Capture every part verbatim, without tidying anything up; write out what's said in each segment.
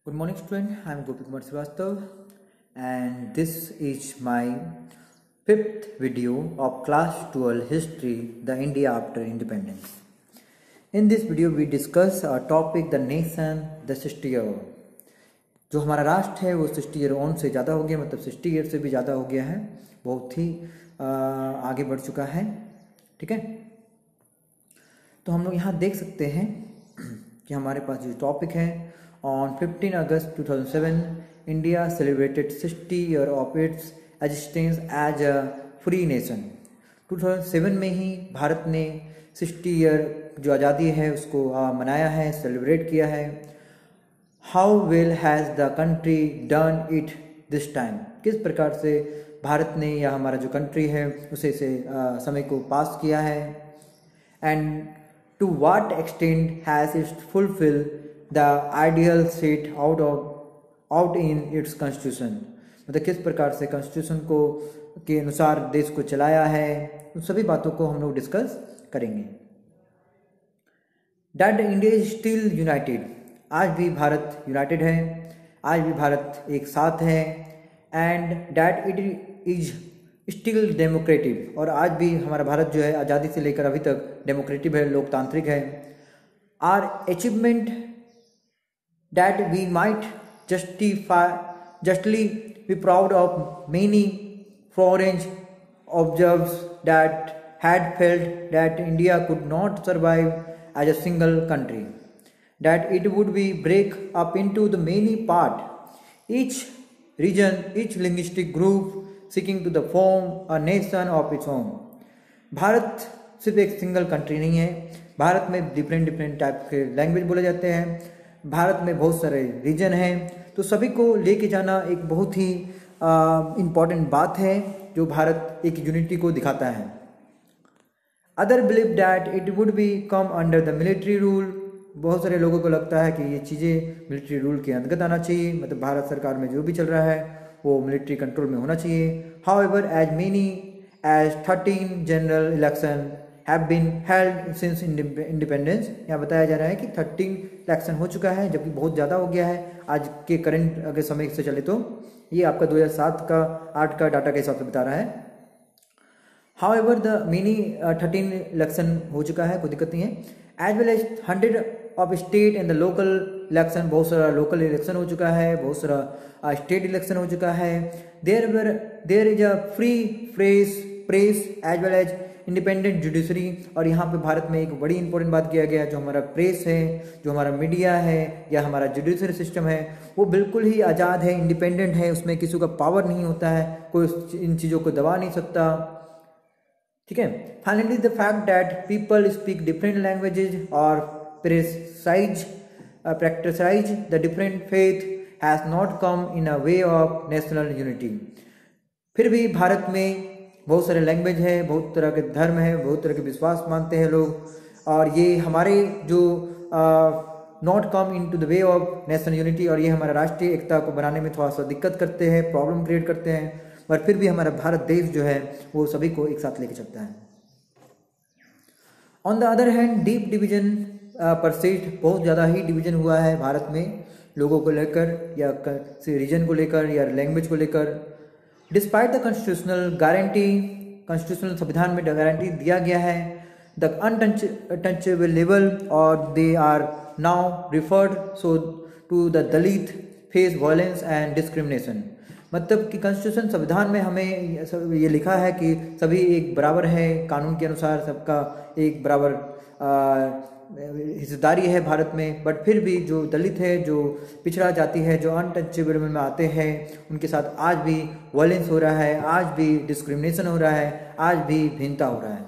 Good morning, student. I am Gopi Kumar Srivastav, and this is my fifth video of Class twelve History, the India after Independence. In this video, we discuss a topic, the nation, the sixty year. जो हमारा राष्ट्र है वो sixty year on से ज़्यादा हो गया, मतलब सिक्सटी ईयर से भी ज़्यादा हो गया है, बहुत ही आ, आगे बढ़ चुका है। ठीक है, तो हम लोग यहाँ देख सकते हैं कि हमारे पास जो टॉपिक है, on fifteen August two thousand seven India celebrated sixty year of its existence as a free nation. Two thousand seven में ही भारत ने सिक्सटी ईयर जो आज़ादी है उसको आ, मनाया है, सेलिब्रेट किया है। How well has the country done it this time, किस प्रकार से भारत ने या हमारा जो कंट्री है उसे से आ, समय को पास किया है। And to what extent has it fulfil the ideal set out of out in its constitution, मतलब किस प्रकार से कॉन्स्टिट्यूशन को के अनुसार देश को चलाया है, उन सभी बातों को हम लोग डिस्कस करेंगे। That India is still united, आज भी भारत यूनाइटेड है, आज भी भारत एक साथ है। And that it is still democratic, और आज भी हमारा भारत जो है आज़ादी से लेकर अभी तक डेमोक्रेटिक है, लोकतांत्रिक है। Are achievement that we might justify justly be proud of, many foreign observers that had felt that India could not survive as a single country, that it would be break up into the many part, each region, each linguistic group seeking to the form a nation of its own. Bharat सिर्फ एक single country नहीं है, भारत में different different type के language बोले जाते हैं, भारत में बहुत सारे रीजन हैं, तो सभी को लेके जाना एक बहुत ही इम्पॉर्टेंट बात है जो भारत एक यूनिटी को दिखाता है। Other believe that it would be come under the military rule, बहुत सारे लोगों को लगता है कि ये चीज़ें मिलिट्री रूल के अंतर्गत आना चाहिए, मतलब भारत सरकार में जो भी चल रहा है वो मिलिट्री कंट्रोल में होना चाहिए। However as many as thirteen general election have been held since independence, यहाँ बताया जा रहा है कि थर्टीन इलेक्शन हो चुका है, जबकि बहुत ज़्यादा हो गया है आज के करंट अगर समय से चले तो। ये आपका दो हज़ार सात का आठ का डाटा के हिसाब से बता रहा है। However the mini thirteen election हो चुका है, कोई दिक्कत नहीं है। As well as hundred of state and the local election, बहुत सारा लोकल इलेक्शन हो चुका है, बहुत सारा स्टेट इलेक्शन हो चुका है। There were there is a free fresh press as well as independent judiciary, और यहाँ पे भारत में एक बड़ी इंपॉर्टेंट बात किया गया, जो हमारा प्रेस है, जो हमारा मीडिया है या हमारा जुडिशरी सिस्टम है वो बिल्कुल ही आज़ाद है, इंडिपेंडेंट है, उसमें किसी का पावर नहीं होता है, कोई इन चीज़ों को दबा नहीं सकता। ठीक है, finally the fact that people speak different languages और precise practise the different faith has not come in a way of national unity. फिर भी भारत में बहुत सारे लैंग्वेज है, बहुत तरह के धर्म है, बहुत तरह के विश्वास मानते हैं लोग, और ये हमारे जो not come into the way of national unity, और ये हमारा राष्ट्रीय एकता को बनाने में थोड़ा सा दिक्कत करते हैं, प्रॉब्लम क्रिएट करते हैं, पर फिर भी हमारा भारत देश जो है वो सभी को एक साथ लेके चलता है। On the other hand deep division persist, बहुत ज़्यादा ही डिवीजन हुआ है भारत में लोगों को लेकर या रीजन को लेकर या लैंग्वेज को लेकर। Despite the constitutional guarantee, constitutional संविधान में गारंटी दिया गया है, द अनटचेबल लेवल, और they are now referred so to the Dalit face violence and discrimination, मतलब कि कॉन्स्टिट्यूशन संविधान में हमें ये लिखा है कि सभी एक बराबर है, कानून के अनुसार सबका एक बराबर हिस्सेदारी है भारत में, बट फिर भी जो दलित है, जो पिछड़ा जाति है, जो अनटचेबल में आते हैं, उनके साथ आज भी वायलेंस हो रहा है, आज भी डिस्क्रिमिनेशन हो रहा है, आज भी भिन्नता हो रहा है।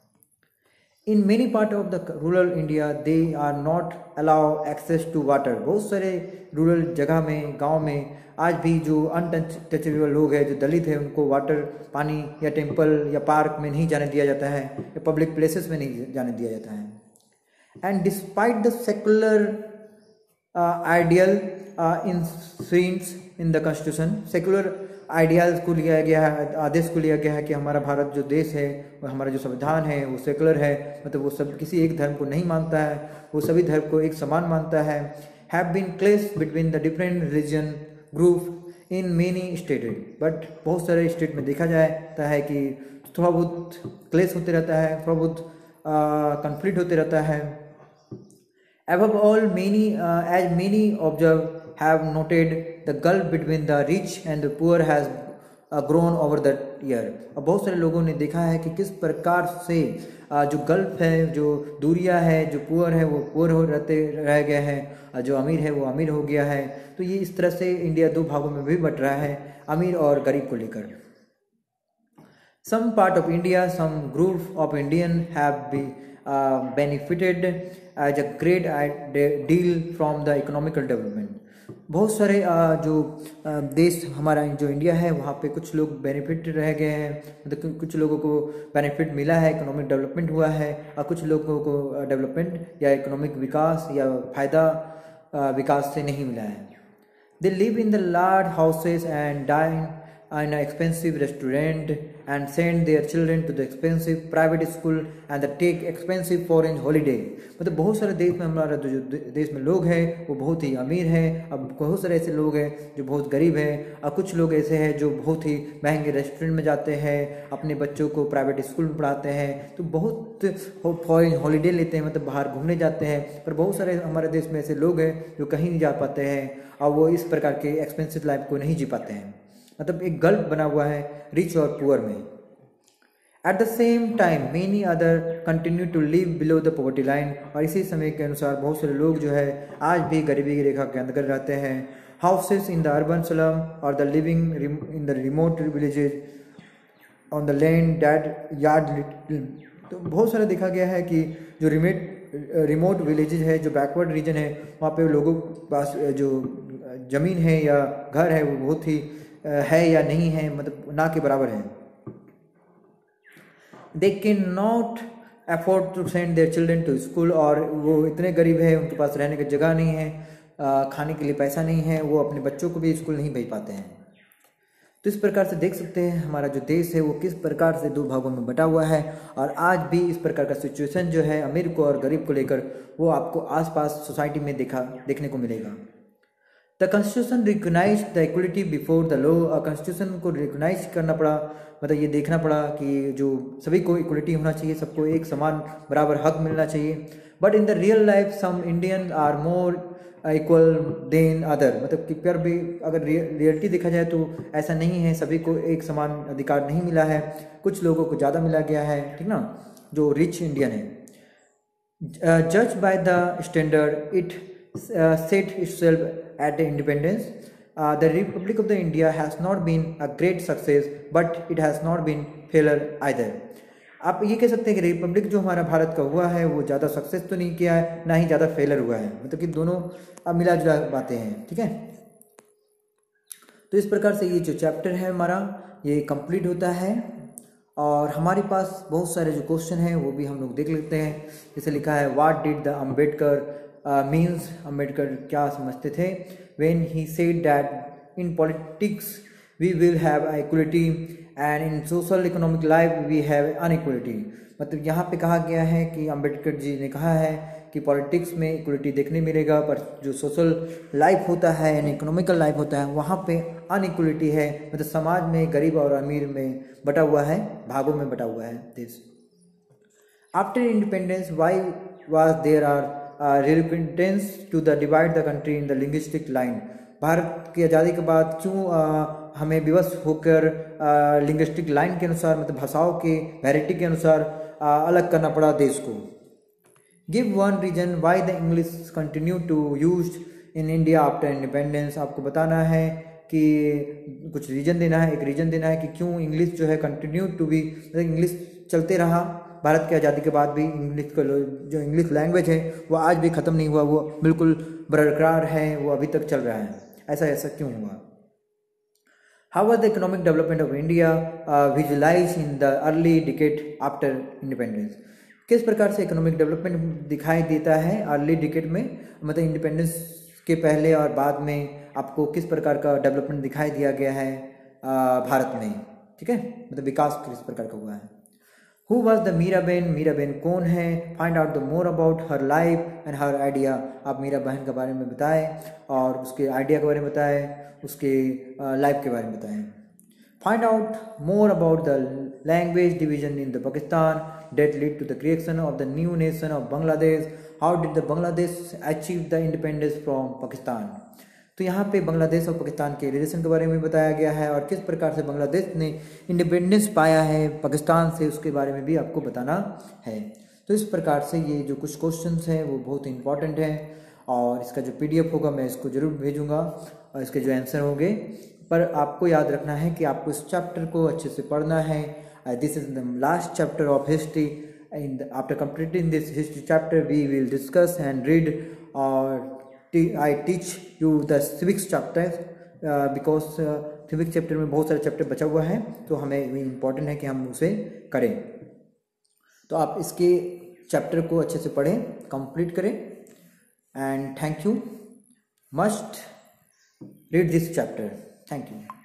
In many part of the rural India they are not allow access to water, बहुत सारे रूरल जगह में, गांव में आज भी जो अनटचेबल लोग हैं, जो दलित है, उनको वाटर, पानी या टेम्पल या पार्क में नहीं जाने दिया जाता है, या पब्लिक प्लेसेस में नहीं जाने दिया जाता है। And despite the secular uh, ideal uh, enshrined in the constitution, secular ideals को लिया गया है, आदेश को लिया गया है कि हमारा भारत जो देश है, हमारा जो संविधान है वो सेकुलर है, मतलब वो सब किसी एक धर्म को नहीं मानता है, वो सभी धर्म को एक समान मानता है। Have been clash between the different religion group in many state, but बहुत सारे स्टेट में देखा जाता है कि थोड़ा बहुत क्लेश होते रहता है, थोड़ा बहुत कन्फ्लिक्ट होते रहता है। Above all, many uh, as many observe have noted the gulf between the rich and the poor has uh, grown over the year। और बहुत सारे लोगों ने देखा है कि किस प्रकार से uh, जो गल्फ है, जो दूरियां है, जो पुअर है वो पुअर हो रहते रह गए हैं, जो अमीर है वो अमीर हो गया है। तो ये इस तरह से इंडिया दो भागों में भी बट रहा है, अमीर और गरीब को लेकर। Some part of India, some group of Indian have been uh, benefited as a great deal from the economical development। बहुत सारे uh, जो uh, देश हमारा जो इंडिया है वहाँ पे कुछ लोग बेनिफिट रह गए हैं, मतलब कुछ लोगों को बेनिफिट मिला है, इकोनॉमिक डेवलपमेंट हुआ है, और कुछ लोगों को डेवलपमेंट या इकोनॉमिक विकास या फायदा uh, विकास से नहीं मिला है। They live in the large houses and dine in an expensive restaurant and send their children to the expensive private school and they take expensive foreign holiday। मतलब बहुत सारे देश में हमारा जो देश में लोग हैं वो बहुत ही अमीर हैं, अब बहुत सारे ऐसे लोग हैं जो बहुत गरीब हैं, और कुछ लोग ऐसे हैं जो बहुत ही महंगे रेस्टोरेंट में जाते हैं, अपने बच्चों को प्राइवेट स्कूल में पढ़ाते हैं, तो बहुत फॉरेन हॉलीडे लेते हैं, मतलब बाहर घूमने जाते हैं। पर बहुत सारे हमारे देश में ऐसे लोग हैं जो कहीं नहीं जा पाते हैं और वो इस प्रकार के एक्सपेंसिव लाइफ को नहीं जी पाते हैं। मतलब एक गल्फ बना हुआ है रिच और पुअर में। At the same time many other continue to live below the poverty line. और इसी समय के अनुसार बहुत सारे लोग जो है आज भी गरीबी की रेखा के अंदर रहते हैं। Houses in the urban slum और the living in the remote villages on the land that yard. तो बहुत सारा देखा गया है कि जो रिमेट रिमोट विलेजेज है, जो बैकवर्ड रीजन है, वहाँ पे लोगों के पास जो ज़मीन है या घर है वो बहुत ही है या नहीं है, मतलब ना के बराबर है। They can not afford to send their children to school. और वो इतने गरीब है, उनके पास रहने की जगह नहीं है, खाने के लिए पैसा नहीं है, वो अपने बच्चों को भी स्कूल नहीं भेज पाते हैं। तो इस प्रकार से देख सकते हैं हमारा जो देश है वो किस प्रकार से दो भागों में बटा हुआ है। और आज भी इस प्रकार का सिचुएशन जो है अमीर को और गरीब को लेकर वो आपको आसपास सोसाइटी में देखा देखने को मिलेगा। The constitution recognise the equality before the law. और कॉन्स्टिट्यूशन को रिकॉग्नाइज करना पड़ा, मतलब ये देखना पड़ा कि जो सभी को इक्वलिटी होना चाहिए, सबको एक समान बराबर हक मिलना चाहिए। But in the real life some Indian are more equal than other. मतलब कि पर भी अगर रियलिटी देखा जाए तो ऐसा नहीं है, सभी को एक समान अधिकार नहीं मिला है, कुछ लोगों को ज़्यादा मिला गया है, ठीक ना, जो रिच इंडियन है। जज by the standard it set itself at the independence. The republic of the India has not been a great success but it has not been failure either. आप ये कह सकते हैं कि रिपब्लिक जो हमारा भारत का हुआ है वो ज़्यादा सक्सेस तो नहीं किया है, ना ही ज़्यादा फेलर हुआ है, मतलब कि दोनों अब मिला जुला बातें हैं, ठीक है। तो इस प्रकार से ये जो चैप्टर है हमारा ये कंप्लीट होता है। और हमारे पास बहुत सारे जो क्वेश्चन हैं वो भी हम लोग देख लेते हैं। जैसे लिखा है what did the Ambedkar means, Ambedkar क्या समझते थे when he said that in politics we will have equality and in social economic life we have inequality. मतलब यहाँ पे कहा गया है कि अम्बेडकर जी ने कहा है कि पॉलिटिक्स में इक्वलिटी देखने मिलेगा, पर जो सोशल लाइफ होता है यानी इकोनॉमिकल लाइफ होता है वहाँ पे अनइक्वलिटी है, मतलब समाज में गरीब और अमीर में बटा हुआ है, भागों में बटा हुआ है देश। After independence why was there are reluctance to the divide the country in the linguistic line. Bharat की आज़ादी के बाद क्यों आ, हमें विवश होकर लिंग्विस्टिक लाइन के अनुसार, मतलब भाषाओं के वैरायटी के अनुसार आ, अलग करना पड़ा देश को। Give one reason why the English continue to use in India after independence. आपको बताना है कि कुछ रीजन देना है, एक रीजन देना है कि क्यों इंग्लिश जो है कंटिन्यू टू बी, मतलब इंग्लिश चलते रहा भारत की आज़ादी के बाद भी। इंग्लिश का जो इंग्लिश लैंग्वेज है वो आज भी ख़त्म नहीं हुआ, वो बिल्कुल बरकरार है, वो अभी तक चल रहा है। ऐसा ऐसा क्यों हुआ? How was the economic development of India visualise in the early decade after independence. किस प्रकार से इकोनॉमिक डेवलपमेंट दिखाई देता है अर्ली डिकेड में, मतलब इंडिपेंडेंस के पहले और बाद में आपको किस प्रकार का डेवलपमेंट दिखाई दिया गया है आ, भारत में, ठीक है, मतलब विकास किस प्रकार का हुआ है। Who was the Mirabehn, Mirabehn कौन है, find out the more about her life and her idea, आप मीरा बहन के बारे में बताएं और उसके आइडिया के बारे में बताएं, उसके लाइफ के बारे में बताएं। Find out more about the language division in the Pakistan that lead to the creation of the new nation of Bangladesh, how did the Bangladesh achieve the independence from Pakistan. तो यहाँ पे बांग्लादेश और पाकिस्तान के रिलेशन के बारे में बताया गया है और किस प्रकार से बांग्लादेश ने इंडिपेंडेंस पाया है पाकिस्तान से, उसके बारे में भी आपको बताना है। तो इस प्रकार से ये जो कुछ क्वेश्चंस हैं वो बहुत इंपॉर्टेंट हैं और इसका जो पीडीएफ होगा मैं इसको ज़रूर भेजूँगा और इसके जो आंसर होंगे, पर आपको याद रखना है कि आपको इस चैप्टर को अच्छे से पढ़ना है। This is the last chapter of history and after completing this history chapter we will discuss and read और I teach you the civics chapter uh, because uh, civics chapter में बहुत सारे चैप्टर बचा हुआ है, तो हमें इम्पॉर्टेंट है कि हम उसे करें। तो आप इसके चैप्टर को अच्छे से पढ़ें, कंप्लीट करें and thank you, must read this chapter, thank you.